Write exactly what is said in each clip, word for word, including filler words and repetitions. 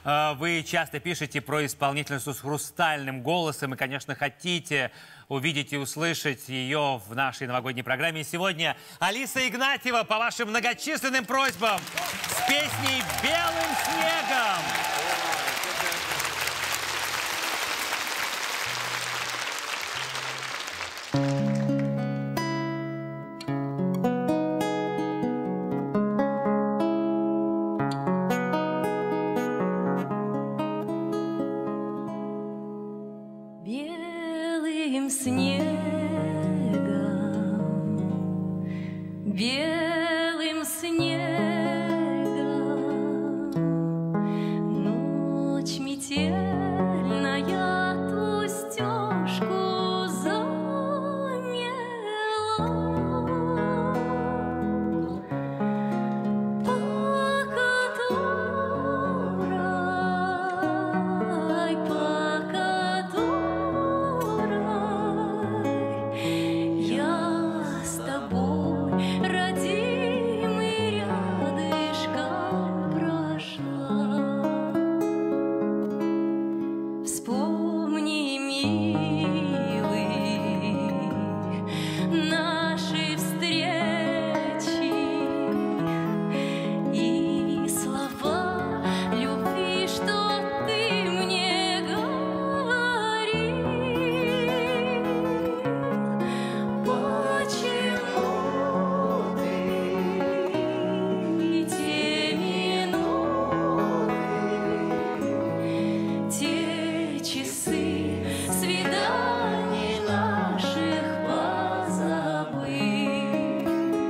Вы часто пишете про исполнительницу с хрустальным голосом и, конечно, хотите увидеть и услышать ее в нашей новогодней программе. И сегодня Алиса Игнатьева по вашим многочисленным просьбам с песней «Белым снегом». Белым снегом, белым снегом, ночь метельная ту стежку замела, по которой, по вспомни, милый, наши встречи и слова любви, что ты мне говорил. Почему ты те минуты, те часы свиданий наших позабыл?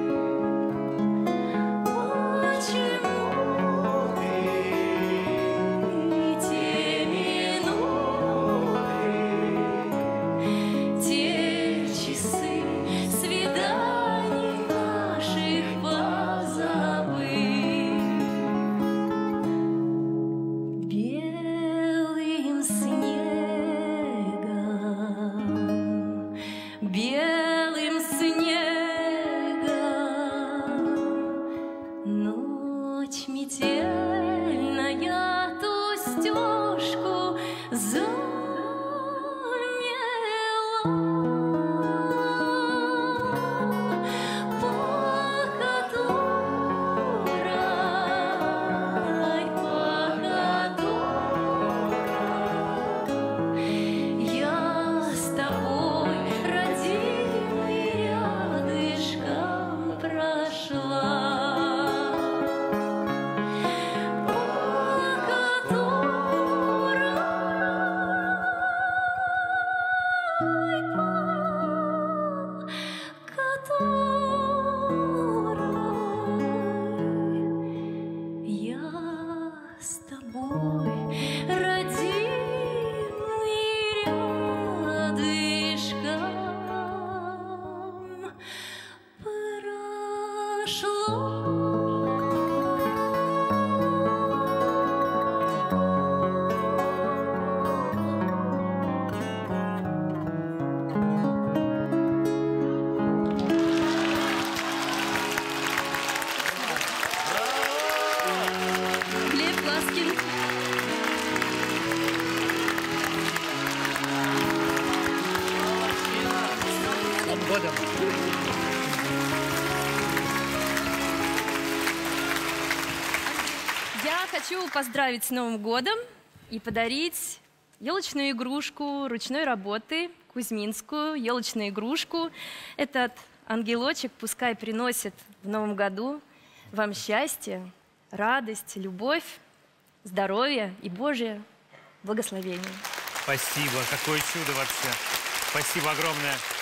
Почему ты те минуты, те часы свиданий наших позабыл? Белым снегом, белым снегом, ночь метельная ту стежку замела, по которой, по которой я с тобой, родимый, рядышком прошла, по которой, по которой я с тобой, родимый, рядышком прошла. Глеб Ласкин. С Новым годом! Я хочу поздравить с Новым годом и подарить елочную игрушку ручной работы, кузьминскую елочную игрушку. Этот ангелочек пускай приносит в Новом году вам счастье, радость, любовь, здоровье и Божье благословение. Спасибо, какое чудо вообще. Спасибо огромное.